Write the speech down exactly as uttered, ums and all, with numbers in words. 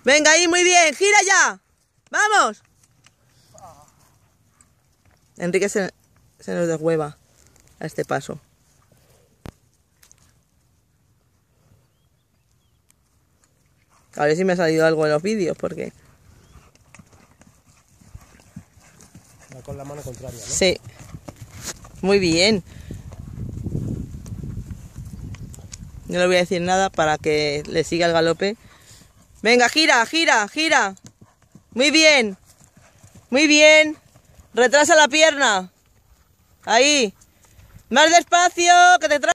Venga, ahí, muy bien. Gira ya. ¡Vamos! Enrique se, se nos deshueva a este paso. A ver si me ha salido algo en los vídeos, porque... Con la mano contraria, ¿no? Sí. Muy bien. No le voy a decir nada para que le siga el galope. Venga, gira, gira, gira. Muy bien. Muy bien. Retrasa la pierna. Ahí. Más despacio, que te tra